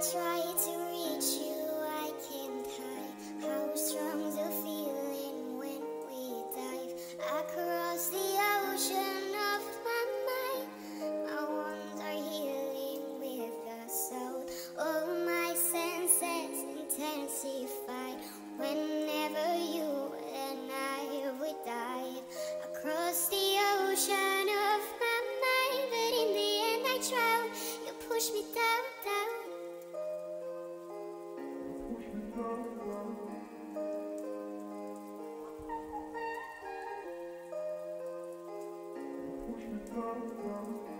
try to reach you, I can't hide how strong the feeling when we dive across the ocean of my mind. My wounds are healing with the soul. All my senses intensified whenever you and I would dive across the ocean of my mind. But in the end I drown. You push me down, down. Push me down, down.